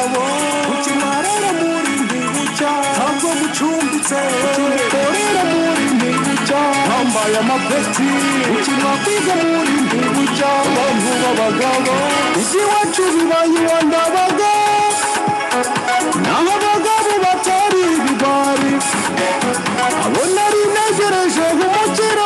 abagabo ukimwarara muri ndibucya ntabwo mucumbitse ukimukorera muri ndibucya wambaye amapeti ukimwakwiga muri ndibucya abantu b'abagabo iby'iwacu bibaye iwandabaga naho abagabo batari ibigwari abo nari negereje nk'umukiro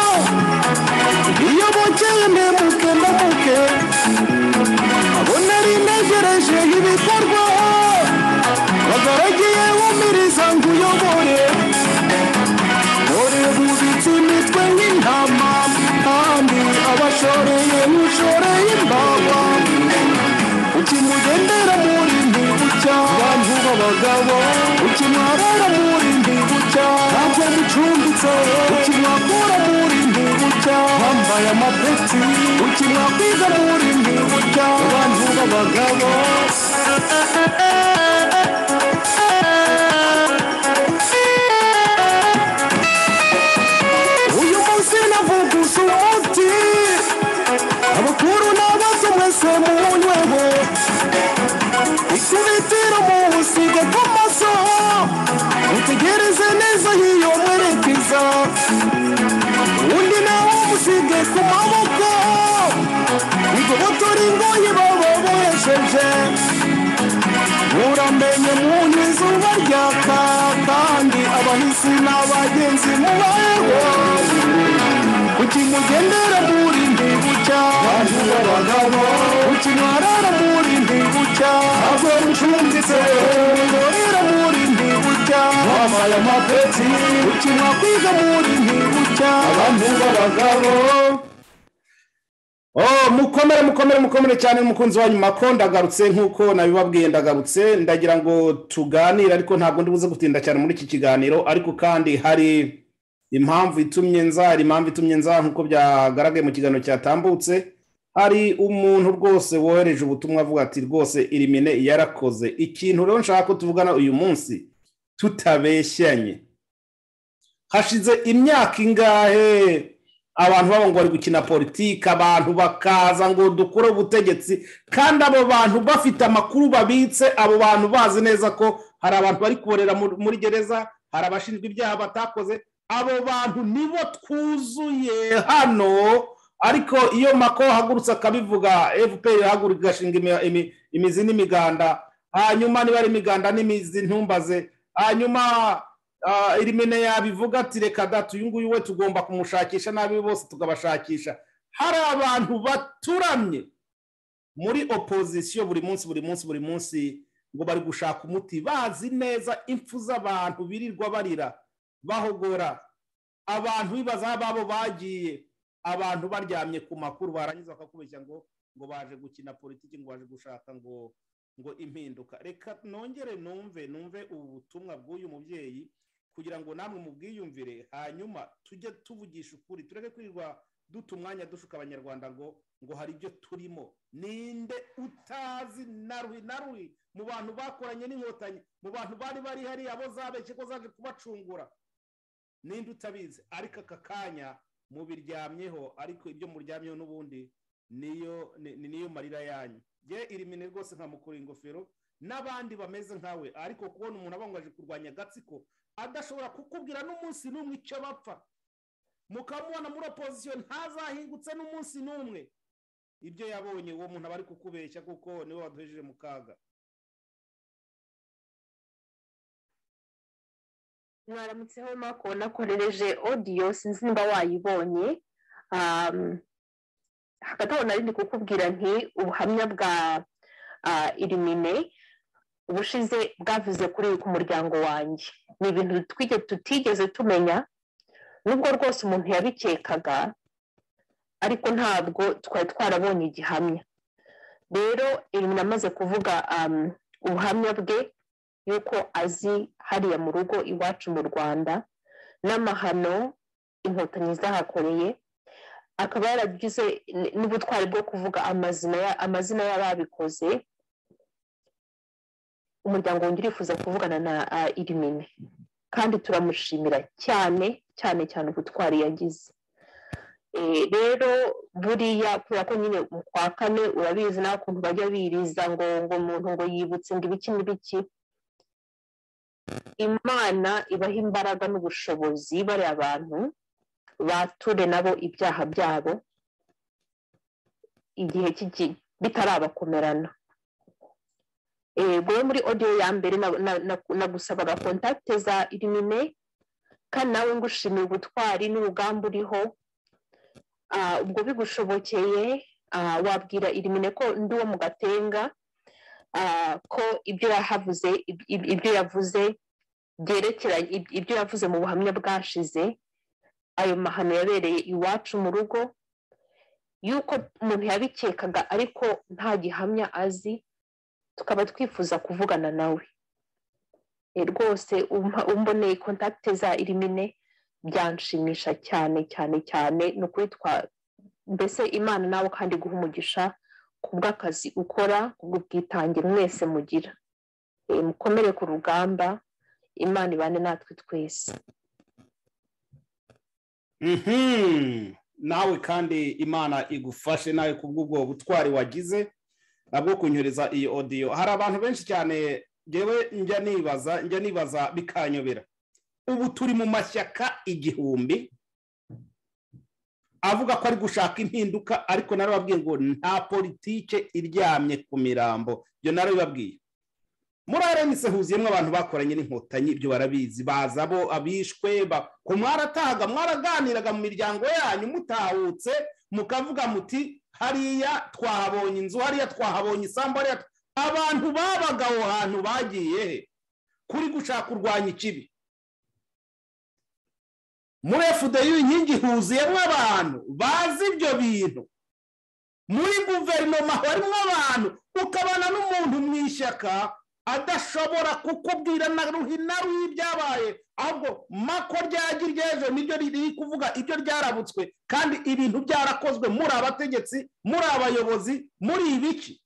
iyo bukeye mpemuke ndamuke abo nari negereje ibikorwa bagaragiye wumiriza ngo uyobore dore bubitse imitwe nk'intama kandi abashoreye nk'ushoreye imbaba ukimugendera muri ndibucya abantu b'abagabo ukimwarara muri ndibucya ntabwo mucumbitse ukimwakura muri ndibucya wambaye amapeti ukimwakwiga muri ndibucya abantu b'abagabo uyu munsi navugusa umuti abakuru n'abato mwese munyweho ikubitiro muwusige ku maso mutegereze neza hiyo mwerekeza undi nawe musige ku maboko igobotora ingoyi baba bohesheje muramenye munyu izuba ryaka kandi abahisi n'abagenzi mubayeho ukimugendera muri ndibucya abantu b'abagabo ukimwarara muri ndibucya ntabwo mucumbitse ngorera muri ndibucya wambaye amapeti ukimwakwiga muri ndibucya abantu b'abagabo mukomere cyane umukunzi wanyu Mako ndagarutse nkuko nabibabwiye ndagarutse ndagira ngo tuganire ariko ntabwo ndibuze gutinda cyane muri iki kiganiro ariko kandi hari impamvu itumye nza nkuko byagaragaye mu kiganiro cyatambutse hari umuntu rwose wohereje ubutumwa avuga ati rwose Irimine yarakoze ikintu rero nshaka ko tuvugana uyu munsi tutabeshyanye hashize imyaka ingahe abantu babo ngo bari gukina politiki abantu bakaza ngo dukore ubutegetsi kandi abo bantu bafite amakuru babitse abo bantu bazi neza ko hari abantu bari kuborera muri gereza hari abashinzwe ibyaha batakoze abo bantu nibo twuzuye hano ariko iyo Mako hagurutse akabivuga FPR haguruka gashinga imizi n'imiganda hanyuma niba ari imiganda n'imizi ntumbaze hanyuma Irimine yabivuga ati reka datu uyu nguyu we tugomba kumushakisha nabi bose tukabashakisha hari abantu baturamye muri opposition buri munsi ngo bari gushaka umuti bazi neza impfu z'abantu birirwa barira bahogora abantu bibaza babo bagiye abantu baryamye ku makuru barangiza bakakubeshya ngo baje gukina politiki ngo baje gushaka ngo impinduka reka nongere numve ubutumwa bw'uyu mubyeyi kugira ngo namwe mubwiyumvire hanyuma tujye tuvugisha ukuri tureke kwirirwa duta umwanya dushuka abanyarwanda ngo hari ibyo turimo ninde utazi naruhi mu bantu bakoranye n'inkotanyi mu bantu bari hari abo zabeshye ko zaje kubacungura ninde utabizi ariko aka kanya mubiryamyeho ariko ibyo muryamyeho n'ubundi niyo marira yanyu je Irimine rwose nkamukura ingofero n'abandi bameze nkawe ariko kubona umuntu abangaje kurwanya gatsiko adashobora kukubwira n'umunsi n'umwe icyo bapfa mukamubona muri opposition ntazahingutse n'umunsi n'umwe ibyo yabonye uwo muntu abari kukubeshya kuko niwe waduhejeje mu kaga mwaramutseho Mako nakorereje audio sinzi nimba wayibonye hagati aho nari ndi kukubwira nti ubuhamya bwa Irimine ubushize bwavuze kuri ku muryango wanjye ni ibintu tutigeze tumenya nubwo rwose umuntu yabikekaga ariko ntabwo twari twarabonye igihamya rero Irimine amaze kuvuga ubuhamya bwe yuko azi hariya mu rugo iwacu mu Rwanda n'amahano inkotanyi zahakoreye akaba yaragize n'ubutwari bwo kuvuga amazina y'ababikoze umuryango wongera urifuza kuvugana na Irimine kandi turamushimira cyane ubutwari yagize rero buriya kubera ko nyine mu kwa kane urabizi nta kuntu bajya biriza ngo umuntu ngo yibutse ngo ibiki n'ibiki. Imana ibaha imbaraga n'ubushobozi bari abantu bature nabo ibyaha byabo igihe bitarabakomerana. Wowe muri audio ya mbere nagusabaga kontakte za Irimine kandi nawe ngushimira ubutwari n'urugamba uriho. Ubwo bigushobokeye wabwira Irimine ko ndi wo mu Gatenga, ko ibyo yavuze byerekeranye ibyo yavuze mu buhamya bwashize, ayo mahano yabereye iwacu mu rugo, yuko umuntu yabikekaga ariko nta gihamya azi, tukaba twifuza kuvugana nawe. Rwose umboneye kontakte za Irimine byanshimisha cyane cyane cyane. ni ukuri mbese Imana nawe kandi guha umugisha kubw'akazi ukora, kubw'ubwitange mwese mugira. Mukomere ku rugamba, Imana ibane natwe twese. nawe kandi Imana igufashe nawe kubw'ubwo butwari wagize nabwo kunyureza iyi audio. Hari abantu benshi cyane jewe njya nibaza bikanyobera. Ubu turi mu mashyaka 1000 avuga ko ari gushaka impinduka, ariko narababwiye ngo nta politike iryamye ku mirambo. Byo narabibabwiye. Muri RNC huziyemo abantu bakoranye n'inkotanyi, ibyo barabizi, baza bo abishwe ko mwaratahaga mwaraganiraga mu miryango yanyu mutahutse mukavuga muti hariya twahabonye inzu, hariya twahabonye isambu, hariya abantu babaga aho hantu bagiye kuri gushaka kurwanya ikibi. Muri FDU inkingi huziyemo abantu bazi ibyo bintu. Muri guverinoma harimo abantu ukabana n'umuntu mu ishyaka adashobora kukubwira na ruhina rw'ibyabaye, ahubwo mako ryagiryejo nibyo riri kuvuga ibyo ryarabutswe, kandi ibintu byarakozwe muri abategetsi, muri abayobozi, muri ibiki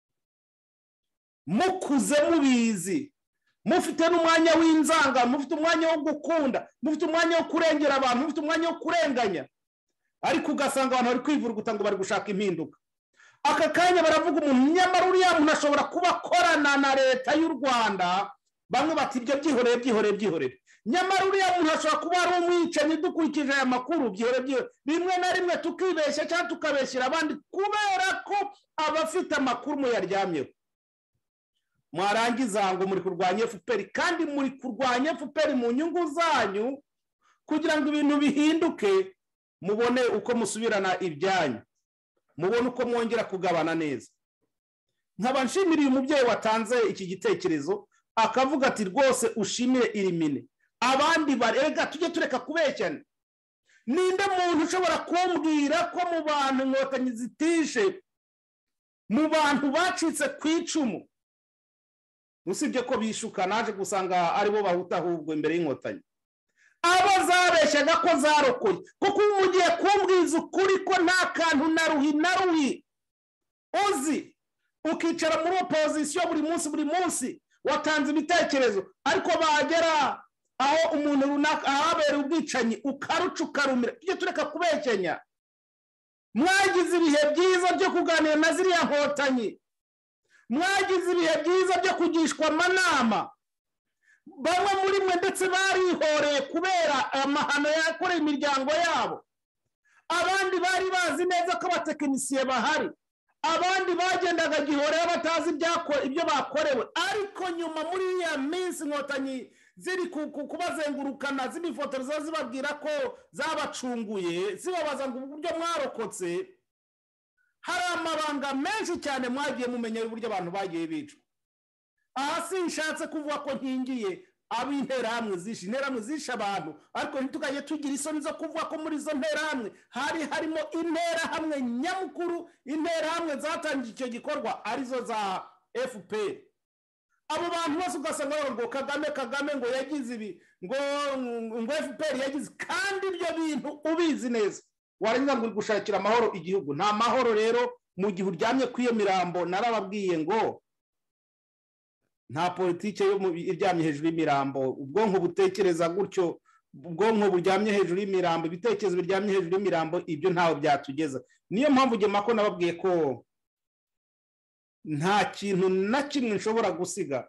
mukuze mubizi, mufite n'umwanya w'inzanga, mufite umwanya wo gukunda, mufite umwanya wo kurengera abantu, mufite umwanya wo kurenganya, ariko ugasanga abantu bari kwivuruguta ngo bari gushaka impinduka. Aka kanya baravuga umuntu nyamara uriya muntu ashobora kuba akorana na leta y'u Rwanda, bamwe bati ibyo byihoreye. Nyamara uriya muntu ashobora kuba ari umwicanyi dukurikije aya makuru, byihoreye. Rimwe na rimwe tukibeshya cyangwa tukabeshyira abandi kubera ko abafite amakuru muyaryamyeho. Mwarangiza ngo muri kurwanya FPR, kandi muri kurwanya FPR mu nyungu zanyu kugira ngo ibintu bihinduke, mubone uko musubirana ibyanyu, mubone uko mwongera kugabana neza. Nkaba nshimiriye umubyeyi watanze iki gitekerezo akavuga ati rwose ushimire Irimine, abandi barega tujye tureka kubeshyana. Ninde muntu ushobora kumbwira ko mu bantu inkotanyi zitishe, mu bantu bacitse ku icumu, usibye ko bishuka naje gusanga aribo bahuta ahubwo imbere y'inkotanyi, abo zabeshyaga ko zarokoye, kuko umugiye kumbwiza ukuri ko nta kantu na ruhi uzi, ukicara muri opposition buri munsi watanze ibitekerezo, ariko bagera aho umuntu runaka ahabera ubwicanyi ukaruca ukarumira. Tujye tureka kubeshyanya. Mwagize ibihe byiza byo kuganira na ziriya nkotanyi, mwagize ibihe byiza byo kugishwa amanama, bamwe muri mwe ndetse barihoreye kubera amahano yakoreye imiryango yabo, abandi bari bazi neza ko abatekinisiye bahari, abandi bagendaga gihoreye batazi ibyo bakorewe, ariko nyuma muri ya minsi inkotanyi ziri kubazengurukana zibifotoreza zibabwira ko zabacunguye, zibabaza ngo uburyo mwarokotse, hari amabanga menshi cyane mwagiye mumenya uburyo abantu bagiye bicwa. Aha sinshatse kuvuga ko nkingiye ab'interahamwe zishe abantu, ariko ntitukajye tugira isoni zo kuvuga ko muri izo nterahamwe harimo interahamwe nyamukuru, interahamwe zatangiye icyo gikorwa arizo za FPR. Abo bantu bose ugasanga ngo Kagame ngo yagize ibi, ngo FPR yagize, kandi ibyo bintu ubizi neza, warangiza ngo uri gushakira amahoro igihugu. Nta mahoro rero mu gihe uryamye kw'iyo mirambo. Narababwiye ngo nta politike yo iryamye hejuru y'imirambo. Ubwonko butekereza gutyo ubwonko buryamye hejuru y'imirambo, ibitekerezo biryamye hejuru y'imirambo, ibyo ntawe byatugeza. Niyo mpamvu Gema ko nababwiye ko nta kintu na kimwe nshobora gusiga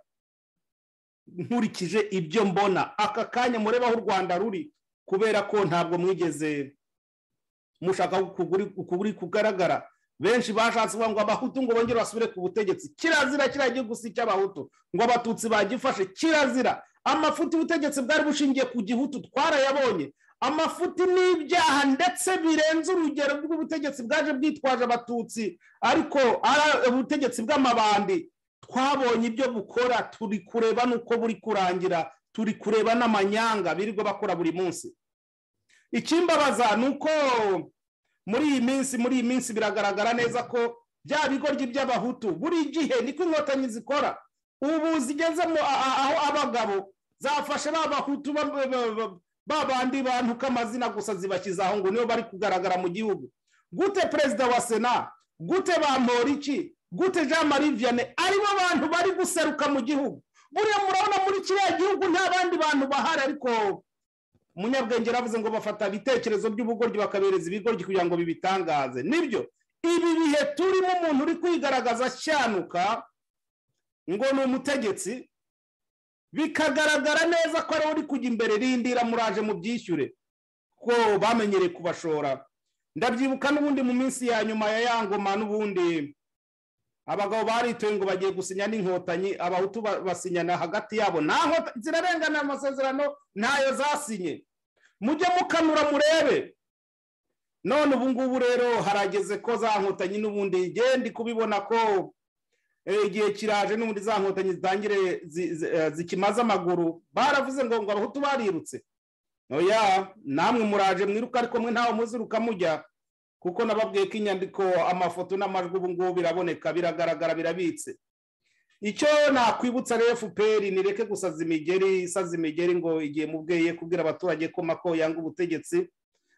nkurikije ibyo mbona aka kanya mureba aho u Rwanda ruri, kubera ko ntabwo mwigeze mushaka ukuguri kugaragara. Benshi bashatse ngo abahutu ngo bongere basubire ku butegetsi, kirazira, kiriya gihugu si cy'abahutu, ngo abatutsi bagifashe, kirazira. Amafuti y'ubutegetsi bwari bushingiye ku gihutu twarayabonye. Amafuti n'ibyaha ndetse birenze urugero rw'ubutegetsi bwaje bwitwaje abatutsi, ariko ari ubutegetsi bw'amabandi. Twabonye ibyo bukora, turi kureba nuko buri kurangira, turi kureba n'amanyanga birirwa bakora buri munsi. Ikimbabaza nuko muri iyi minsi biragaragara neza ko bya bigoryi by'abahutu buri gihe niko inkotanyi zikora. Ubu zigezemo aho abagabo zafashe b'abahutu babandi bantuka amazina gusa zibashyizaho ngo niyo bari kugaragara mu gihugu. Gute perezida wa Sena, gute Bamporiki, gute Jean Marie Vianney aribo bantu bari guseruka mu gihugu? Buriya murabona muri kiriya gihugu nta bandi bantu bahari, ariko umunyabwenge yaravuze ngo bafata ibitekerezo by'ubugoryi bakabereza ibigoryi kugira ngo bibitangaze. Nibyo ibi bihe turimo, umuntu uri kwigaragaza cyanuka ngo ni umutegetsi, bikagaragara neza ko ari uri kujya imbere. Rindira muraje mu byishyure ko bamenyereye kubashora. Ndabyibuka n'ubundi mu minsi ya nyuma ya Yangoma, n'ubundi abagabo baritoye ngo bagiye gusinya n'inkotanyi, abahutu basinyana hagati yabo, naho zirarengana amasezerano ntayo zasinye. Mujye mukanura murebe. None ubu ngubu rero harageze ko za nkotanyi n'ubundi ndi kubibona ko igihe kiraje n'ubundi za nkotanyi zitangire zikimaze amaguru. Baravuze ngo abahutu barirutse. Oya, namwe muraje mwiruka, ariko mwe ntawe muziruka mujya, kuko nababwiye ko inyandiko, amafoto n'amajwi ubu ngubu biraboneka, biragaragara, birabitse. Icyo nakwibutsa rero FPR nireke gusaza imigeri ngo igiye mubweye kubwira abaturage ko Mako yanga ubutegetsi,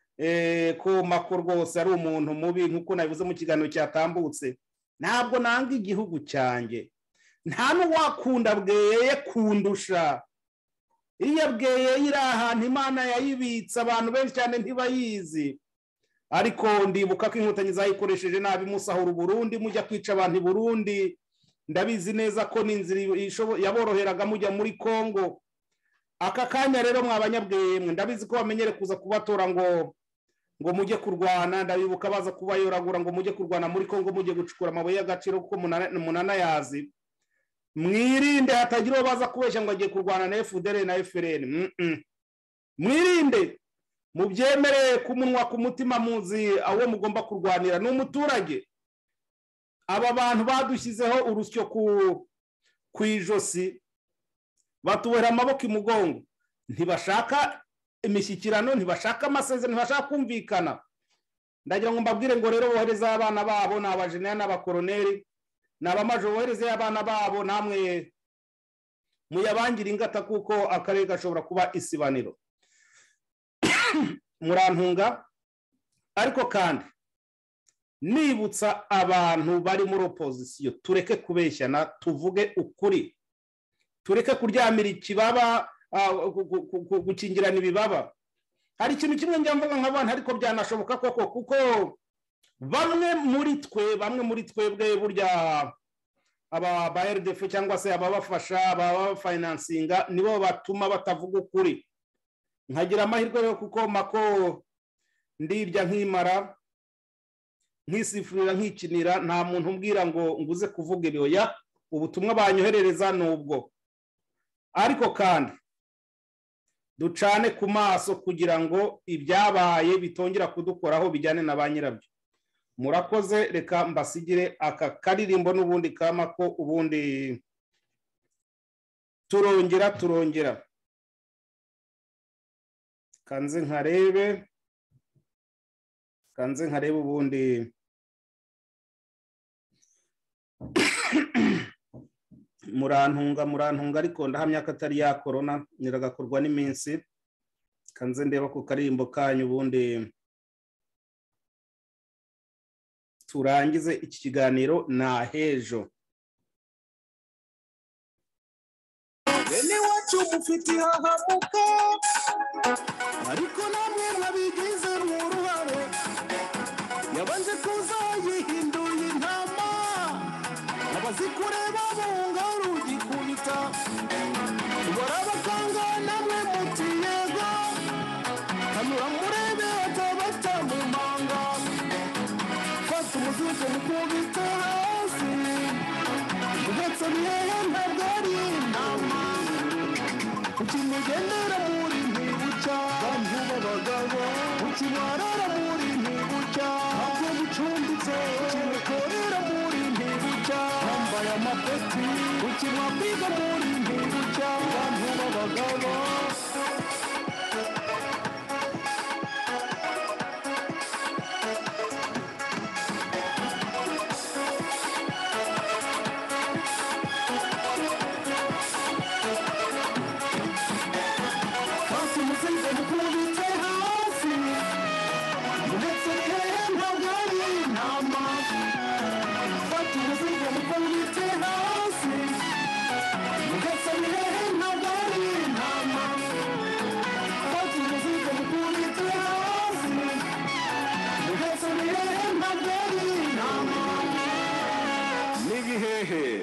ko Mako rwose ari umuntu mubi nkuko nabivuze mu kiganiro cyatambutse. Ntabwo nanga igihugu cyanjye, nta n'uwakunda Bweye kundusha. Iyo Bweye iri ahantu Imana yayibitse, abantu benshi cyane ntibayizi, ariko ndibuka ko inkotanyi zayikoresheje nabi musahura Burundi, mujya kwica abantu i Burundi. Ndabizi neza ko n'inzira yaboroheraga mujya muri Kongo. Aka kanya rero mwabanyabweye mwe, ndabizi ko bamenyere kuza kubatora ngo mujye kurwana. Ndabibuka baza kubayoragura ngo mujye kurwana muri Kongo, mujye gucukura amabuye y'agaciro kuko munana yazi. Mwirinde hatagira uwo baza kubeshya ngo agiye kurwana na FDL na FRN. Mwirinde, mubyemereye ku munwa ku mutima, muzi aho mugomba kurwanira n'umuturage. Aba bantu badushyizeho urusyo ku ijosi, batubera amaboko imugongo, ntibashaka imishyikirano, ntibashaka amasezerano, ntibashaka kumvikana. Ndagira ngo mbabwire ngo rero bohereze abana babo, n'abajenerali n'abakoroneri n'abamajo, bohereze abana babo, namwe muyabangira ingata, kuko akarere gashobora kuba isibaniro. Murantunga, ariko kandi nibutsa abantu bari muri opozisiyo, tureke kubeshyana, tuvuge ukuri, tureke kuryamira ikibaba, gukingirana ibibaba. Hari ikintu kimwe njya mvuga nk'abantu, ariko byanashoboka koko, kuko bamwe muri twebwe burya aba RDF cyangwa se ababafasha, ababafinansinga, nibo batuma batavuga ukuri. Nkagira amahirwe rero kuko Mako ndirya nkimara, nkisifurira, nkikinira, nta muntu umbwira ngo nguze kuvuga ibyo. Ya ubutumwa banyoherereza nubwo, ariko kandi ducane ku maso kugira ngo ibyabaye bitongera kudukoraho, bijyane na ba nyirabyo. Murakoze, reka mbasigire aka karirimbo n'ubundi ka Mako, ubundi turongera. Kanze nkarebe ubundi murantunga, ariko ndahamya ko atari ya corona, niragakorwa n'iminsi. Kanze ndeba ku karirimbo kanyu, ubundi turangize iki kiganiro na hejo. iwacu mufite ihahamuka ariko namwe mwabigize uruhare yabanje kuza yihinduye intama abazikureba bunga rugikubita barabakanga namwe muti yego kanura murebe atabata mu manga fata umuzigo mukubita hasi ndetse nihehe ntabwo ari intama ukimugendera muri ntibucya bantu b'abagabo ukimwarara muri ntibucya ntabwo mucumbitse ukimukorera muri ntibucya wambaye amapeti ukimwakwiga muri ntibucya bantu b'abagabo hehe